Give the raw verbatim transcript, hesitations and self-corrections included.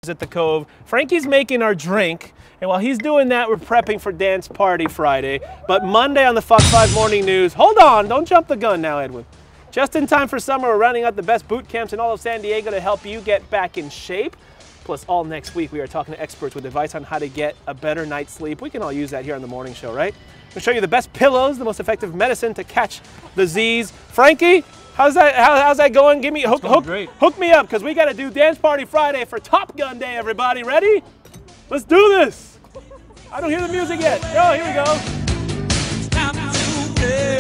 at the Cove. Frankie's making our drink, and while he's doing that, we're prepping for Dance Party Friday. But Monday on the Fox five Morning News, hold on, don't jump the gun now, Edwin. Just in time for summer, we're running out the best boot camps in all of San Diego to help you get back in shape. Plus, all next week, we are talking to experts with advice on how to get a better night's sleep. We can all use that here on the morning show, right? We'll show you the best pillows, the most effective medicine to catch the Z's. Frankie, how's that, how, how's that going? Give me, hook, hook, hook me up, because we got to do Dance Party Friday for Top Gun Day, everybody. Ready? Let's do this. I don't hear the music yet. Oh, here we go.